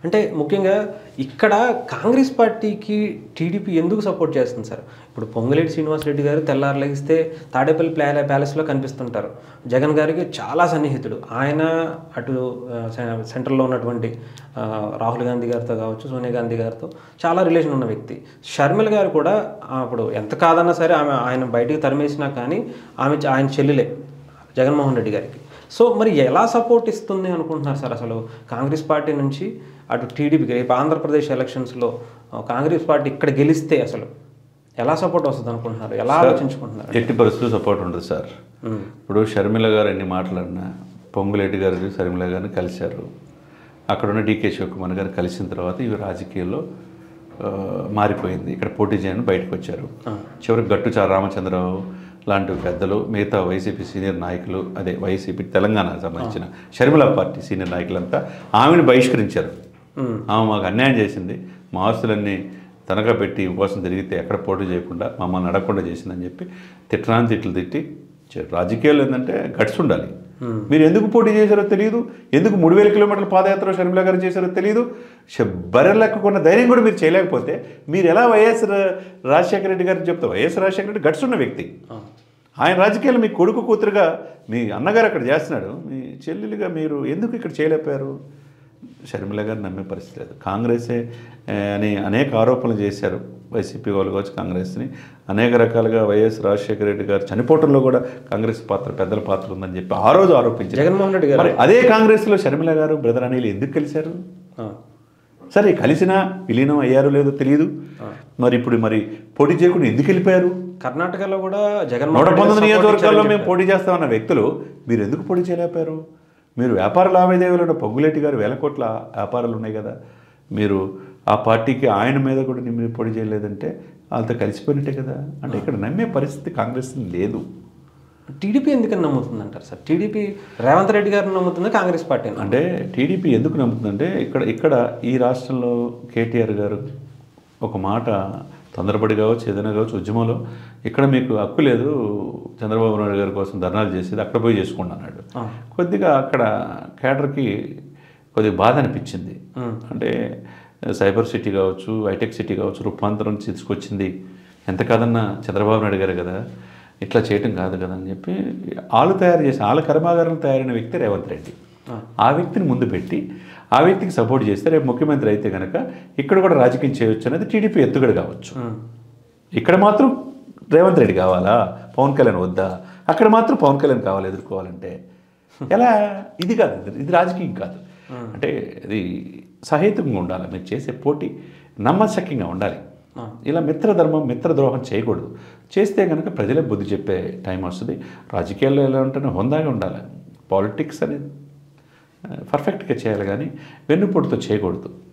అంటే ముఖ్యంగా ఇక్కడ కాంగ్రెస్ పార్టీకి టీడీపీ ఎందుకు సపోర్ట్ చేస్తుంది సార్? ఇప్పుడు పొంగులేటి శ్రీనివాసరెడ్డి గారు తెల్లారు లెగిస్తే తాడేపల్లి ప్యాలెస్లో కనిపిస్తుంటారు. జగన్ గారికి చాలా సన్నిహితుడు. ఆయన అటు సెంట్రల్లో ఉన్నటువంటి రాహుల్ గాంధీ గారితో కావచ్చు, సోనియా గాంధీ గారితో చాలా రిలేషన్ ఉన్న వ్యక్తి. షర్మిల గారు కూడా అప్పుడు ఎంత కాదన్నా సరే ఆయన బయటికి తరిమేసినా కానీ ఆయన చెల్లెలే జగన్మోహన్ రెడ్డి గారికి. సో మరి ఎలా సపోర్ట్ ఇస్తుంది అనుకుంటున్నారు సార్ అసలు కాంగ్రెస్ పార్టీ నుంచి అటు టీడీపీకి? రేపు ఆంధ్రప్రదేశ్ ఎలక్షన్స్లో కాంగ్రెస్ పార్టీ ఇక్కడ గెలిస్తే అసలు ఎలా సపోర్ట్ వస్తుంది అనుకుంటున్నారు? ఎలా ఆలోచించుకుంటున్నారు? ఎట్టి పరిస్థితులు సపోర్ట్ ఉంటుంది సార్. ఇప్పుడు షర్మిల గారు ఎన్ని మాట్లాడినా పొంగులేటి గారు షర్మిల గారిని కలిశారు. అక్కడ ఉన్న డీకే శివకుమార్ గారు కలిసిన తర్వాత ఇవి రాజకీయాల్లో మారిపోయింది. ఇక్కడ పోటీ చేయని బయటకు వచ్చారు. చివరికి గట్టుచారు రామచంద్రరావు లాంటి పెద్దలు, మిగతా వైసీపీ సీనియర్ నాయకులు, అదే వైసీపీ తెలంగాణకు సంబంధించిన షర్మిల పార్టీ సీనియర్ నాయకులంతా ఆమెను బహిష్కరించారు. ఆమె మాకు అన్యాయం చేసింది, మా ఆస్తులన్నీ తనఖా పెట్టి కోసం తిరిగితే ఎక్కడ పోటీ చేయకుండా మమ్మల్ని నడకుండా చేసిందని చెప్పి తిట్లు తిట్టి రాజకీయాలు ఏంటంటే గట్స్ ఉండాలి. మీరు ఎందుకు పోటీ చేశారో తెలియదు, ఎందుకు 3000 కిలోమీటర్ల పాదయాత్ర షర్మిల గారు చేశారో తెలియదు, బర్రెలెక్కకున్న ధైర్యం కూడా మీరు చేయలేకపోతే మీరు ఎలా వైఎస్ రాజశేఖర రెడ్డి గారికి చెప్తారు? వైఎస్ రాజశేఖర రెడ్డి గట్స్ ఉన్న వ్యక్తి. ఆయన రాజకీయాలు మీ కొడుకు కూతురుగా మీ అన్నగారు అక్కడ చేస్తున్నాడు, మీ చెల్లెలుగా మీరు ఎందుకు ఇక్కడ చేయలేకపోయారు? షర్మిల గారు నమ్మే పరిస్థితి లేదు. కాంగ్రెసే అని అనేక ఆరోపణలు చేశారు వైసీపీ వాళ్ళు కావచ్చు, కాంగ్రెస్ని అనేక రకాలుగా వైఎస్ రాజశేఖర రెడ్డి గారు చనిపోవడంలో కూడా కాంగ్రెస్ పాత్ర, పెద్దల పాత్ర ఉందని చెప్పి ఆ రోజు ఆరోపించారు జగన్మోహన్ రెడ్డి గారు. మరి అదే కాంగ్రెస్లో షర్మిల గారు బ్రదర్ అనిల్ ఎందుకు కలిశారు? సరే కలిసినా విలీనం అయ్యారో లేదో తెలియదు. మరి ఇప్పుడు పోటీ చేయకుండా ఎందుకు వెళ్ళిపోయారు? కర్ణాటకలో కూడా 119 నియోజకవర్గాల్లో మేము పోటీ చేస్తామన్న వ్యక్తులు మీరు ఎందుకు పోటీ చేయలేకపోయారు? మీరు వ్యాపార లావాదేవీలు పొంగులేటి గారు 1000 కోట్ల వ్యాపారాలు ఉన్నాయి కదా, మీరు ఆ పార్టీకి ఆయన మీద కూడా మీరు పోటీ చేయలేదంటే వాళ్ళతో కలిసిపోయినట్టే కదా. అంటే ఇక్కడ నమ్మే పరిస్థితి కాంగ్రెస్ లేదు. టీడీపీ ఎందుకని నమ్ముతుంది అంటారు సార్? టీడీపీ రేవంత్ రెడ్డి గారిని నమ్ముతుంది, కాంగ్రెస్ పార్టీ అంటే టీడీపీ ఎందుకు నమ్ముతుందంటే ఇక్కడ ఈ రాష్ట్రంలో కేటీఆర్ గారు ఒక మాట తొందరపడి కావచ్చు, ఏదైనా కావచ్చు, ఉద్యమంలో ఇక్కడ మీకు హక్కు లేదు చంద్రబాబు నాయుడు గారి కోసం ధర్నాలు చేసేది, అక్కడ పోయి చేసుకోండి అన్నాడు. కొద్దిగా అక్కడ కేడర్కి కొద్దిగా బాధ అనిపించింది. అంటే సైబర్ సిటీ కావచ్చు, హైటెక్ సిటీ కావచ్చు, రూపాంతరం తీసుకొచ్చింది ఎంత కాదన్నా చంద్రబాబు నాయుడు గారు కదా, ఇట్లా చేయటం కాదు కదా అని చెప్పి వాళ్ళ కర్మాగారం తయారైన వ్యక్తి రేవంత్ రెడ్డి. ఆ వ్యక్తిని ముందు పెట్టి ఆ వ్యక్తికి సపోర్ట్ చేస్తే రేపు ముఖ్యమంత్రి అయితే కనుక ఇక్కడ కూడా రాజకీయం చేయొచ్చు అనేది టీడీపీ ఎత్తుగడ కావచ్చు. ఇక్కడ మాత్రం రేవంత్ రెడ్డి కావాలా, పవన్ కళ్యాణ్ వద్దా? అక్కడ మాత్రం పవన్ కళ్యాణ్ కావాలి ఎదుర్కోవాలంటే ఎలా? ఇది కాదు, ఇది రాజకీయం కాదు. అంటే ఇది సహేతుకంగా ఉండాలి. మీరు చేసే పోటీ నమ్మశక్యంగా ఉండాలి. ఇలా మిత్రద్రోహం చేయకూడదు. చేస్తే కనుక ప్రజలే బుద్ధి చెప్పే టైం వస్తుంది. రాజకీయాల్లో ఎలా ఉంటేనే హోందాగా ఉండాలి. పాలిటిక్స్ అనేది పర్ఫెక్ట్గా చేయాలి కానీ వెన్నుపోటుతో చేయకూడదు.